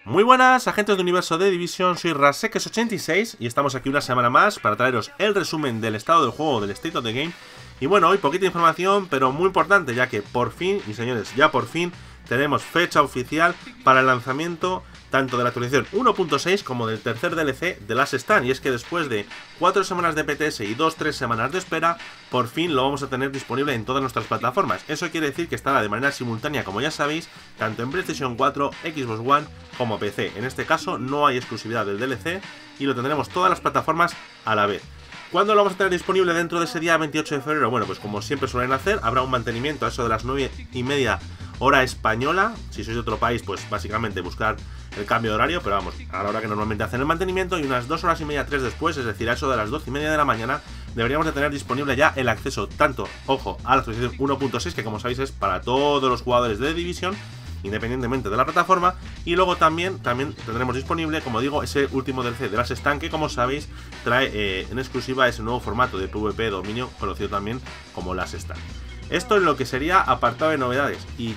Muy buenas, agentes de Universo de Division, soy Raseques86 y estamos aquí una semana más para traeros el resumen del estado del juego, del State of the Game. Y bueno, hoy poquita información, pero muy importante, ya que por fin, y señores, ya por fin, tenemos fecha oficial para el lanzamiento tanto de la actualización 1.6 como del tercer DLC de Last Stand. Y es que después de 4 semanas de PTS y 2-3 semanas de espera, por fin lo vamos a tener disponible en todas nuestras plataformas. Eso quiere decir que estará de manera simultánea, como ya sabéis, tanto en PlayStation 4, Xbox One como PC. En este caso no hay exclusividad del DLC y lo tendremos todas las plataformas a la vez. ¿Cuándo lo vamos a tener disponible dentro de ese día 28 de febrero? Bueno, pues como siempre suelen hacer, habrá un mantenimiento a eso de las 9:30 hora española. Si sois de otro país, pues básicamente buscar el cambio de horario, pero vamos, a la hora que normalmente hacen el mantenimiento, y unas 2 horas y media, 3 después, es decir, a eso de las 12:30 de la mañana, deberíamos de tener disponible ya el acceso tanto, ojo, a la actualización 1.6, que como sabéis es para todos los jugadores de Division, independientemente de la plataforma. Y luego también tendremos disponible, como digo, ese último DLC de Last Stand, que como sabéis trae en exclusiva ese nuevo formato de PvP dominio, conocido también como Last Stand. Esto es lo que sería apartado de novedades. ¿Y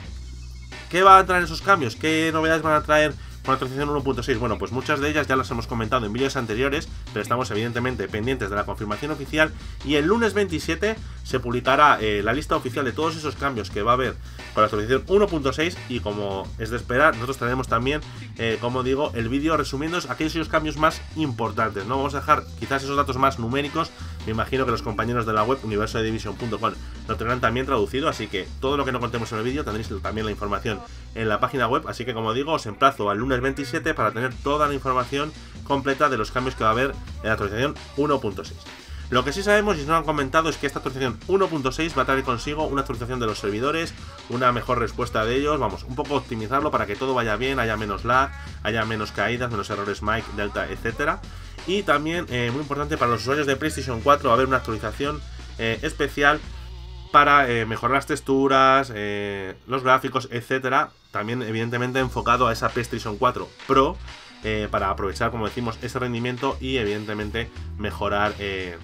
qué va a traer esos cambios? ¿Qué novedades van a traer con la actualización 1.6? Bueno, pues muchas de ellas ya las hemos comentado en vídeos anteriores, pero estamos evidentemente pendientes de la confirmación oficial. Y el lunes 27 se publicará la lista oficial de todos esos cambios que va a haber con la actualización 1.6. Y como es de esperar, nosotros tenemos también, como digo, el vídeo resumiendo aquellos cambios más importantes, ¿no? Vamos a dejar quizás esos datos más numéricos. Me imagino que los compañeros de la web universodedivision.com lo tendrán también traducido, así que todo lo que no contemos en el vídeo tendréis también la información en la página web. Así que, como digo, os emplazo al lunes 27 para tener toda la información completa de los cambios que va a haber en la actualización 1.6. Lo que sí sabemos y nos han comentado es que esta actualización 1.6 va a traer consigo una actualización de los servidores, una mejor respuesta de ellos, vamos, un poco optimizarlo para que todo vaya bien, haya menos lag, haya menos caídas, menos errores Mike, Delta, etcétera. Y también, muy importante para los usuarios de PlayStation 4, va a haber una actualización especial para mejorar las texturas, los gráficos, etcétera. También evidentemente enfocado a esa PlayStation 4 Pro, para aprovechar, como decimos, ese rendimiento y evidentemente mejorar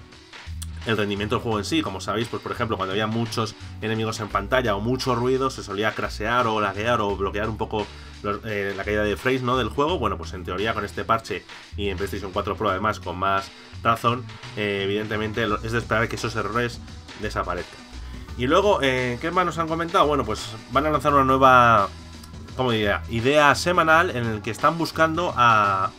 el rendimiento del juego en sí. Como sabéis, pues por ejemplo, cuando había muchos enemigos en pantalla o mucho ruido, se solía crashear o laguear o bloquear un poco la caída de frames, ¿no?, del juego. Bueno, pues en teoría con este parche y en PlayStation 4 Pro además con más razón, evidentemente es de esperar que esos errores desaparezcan. Y luego, ¿qué más nos han comentado? Bueno, pues van a lanzar una nueva, como diría, idea semanal en el que están buscando a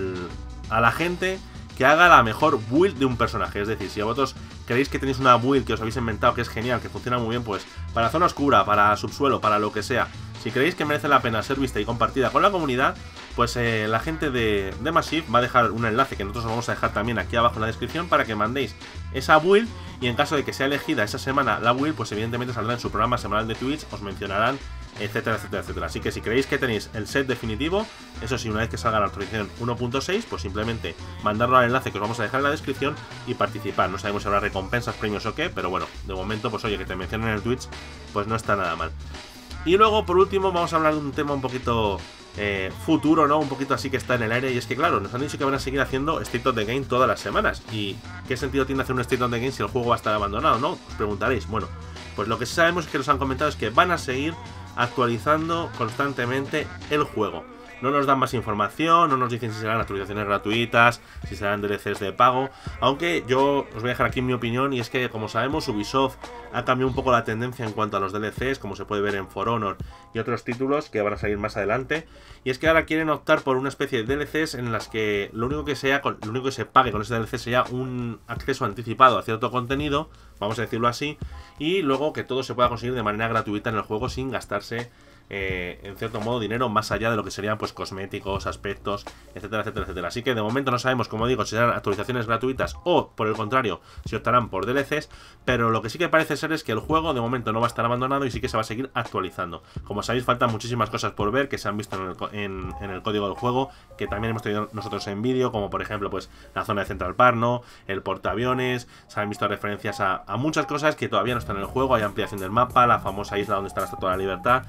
la gente que haga la mejor build de un personaje. Es decir, si a vosotros creéis que tenéis una build que os habéis inventado, que es genial, que funciona muy bien, pues para zona oscura, para subsuelo, para lo que sea, si creéis que merece la pena ser vista y compartida con la comunidad, pues la gente de Massive va a dejar un enlace que nosotros os vamos a dejar también aquí abajo en la descripción para que mandéis esa build. Y en caso de que sea elegida esa semana la build, pues evidentemente saldrá en su programa semanal de Twitch, os mencionarán, etcétera, etcétera, etcétera. Así que si creéis que tenéis el set definitivo, eso sí, una vez que salga la actualización 1.6, pues simplemente mandarlo al enlace que os vamos a dejar en la descripción y participar. No sabemos si habrá recompensas, premios o qué, pero bueno, de momento, pues oye, que te mencionen en el Twitch, pues no está nada mal. Y luego, por último, vamos a hablar de un tema un poquito futuro, ¿no? Un poquito así que está en el aire. Y es que, claro, nos han dicho que van a seguir haciendo State of the Game todas las semanas. ¿Y qué sentido tiene hacer un State of the Game si el juego va a estar abandonado, no? Os preguntaréis. Bueno, pues lo que sí sabemos es que nos han comentado es que van a seguir actualizando constantemente el juego. No nos dan más información, no nos dicen si serán actualizaciones gratuitas, si serán DLCs de pago. Aunque yo os voy a dejar aquí mi opinión, y es que, como sabemos, Ubisoft ha cambiado un poco la tendencia en cuanto a los DLCs, como se puede ver en For Honor y otros títulos que van a salir más adelante. Y es que ahora quieren optar por una especie de DLCs en las que lo único que se pague con ese DLC sea un acceso anticipado a cierto contenido, vamos a decirlo así, y luego que todo se pueda conseguir de manera gratuita en el juego sin gastarse en cierto modo dinero más allá de lo que serían pues cosméticos, aspectos, etcétera, etcétera, etcétera. Así que de momento no sabemos, como digo, si serán actualizaciones gratuitas o, por el contrario, si optarán por DLCs, pero lo que sí que parece ser es que el juego de momento no va a estar abandonado y sí que se va a seguir actualizando. Como sabéis, faltan muchísimas cosas por ver que se han visto en el código del juego, que también hemos tenido nosotros en vídeo, como por ejemplo pues la zona de Central Park, ¿no?, el portaaviones. Se han visto referencias a muchas cosas que todavía no están en el juego. Hay ampliación del mapa, la famosa isla donde está la Estatua de la Libertad.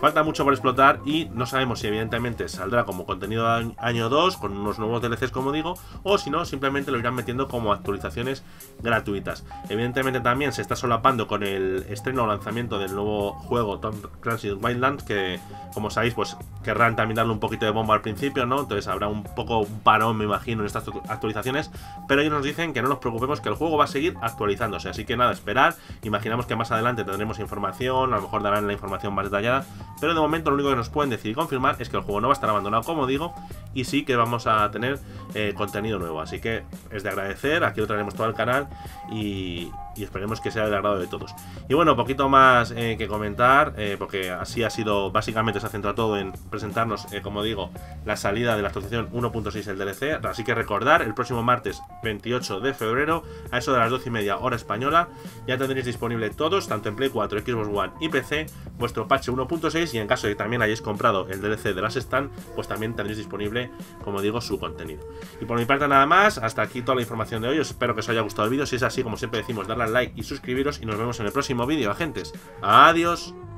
falta mucho por explotar y no sabemos si evidentemente saldrá como contenido año 2 con unos nuevos DLCs, como digo, o si no, simplemente lo irán metiendo como actualizaciones gratuitas. Evidentemente también se está solapando con el estreno o lanzamiento del nuevo juego Tom Clancy's Wildlands, que como sabéis pues querrán también darle un poquito de bomba al principio, ¿no? Entonces habrá un poco un parón, me imagino, en estas actualizaciones, pero ellos nos dicen que no nos preocupemos, que el juego va a seguir actualizándose, así que nada, esperar. Imaginamos que más adelante tendremos información, a lo mejor darán la información más detallada, pero de momento lo único que nos pueden decir y confirmar es que el juego no va a estar abandonado, como digo, y sí que vamos a tener contenido nuevo, así que es de agradecer. Aquí lo traeremos todo al canal y esperemos que sea del agrado de todos. Y bueno, poquito más que comentar, porque así ha sido, básicamente se ha centrado todo en presentarnos, como digo, la salida de la actualización 1.6 del DLC. Así que recordar, el próximo martes 28 de febrero, a eso de las 12:30 hora española, ya tendréis disponible todos, tanto en Play 4, Xbox One y PC, vuestro patch 1.6, y en caso de que también hayáis comprado el DLC de las Stand, pues también tendréis disponible, como digo, su contenido. Y por mi parte nada más, hasta aquí toda la información de hoy. Os espero que os haya gustado el vídeo. Si es así, como siempre decimos, darle al like y suscribiros, y nos vemos en el próximo vídeo, agentes. Adiós.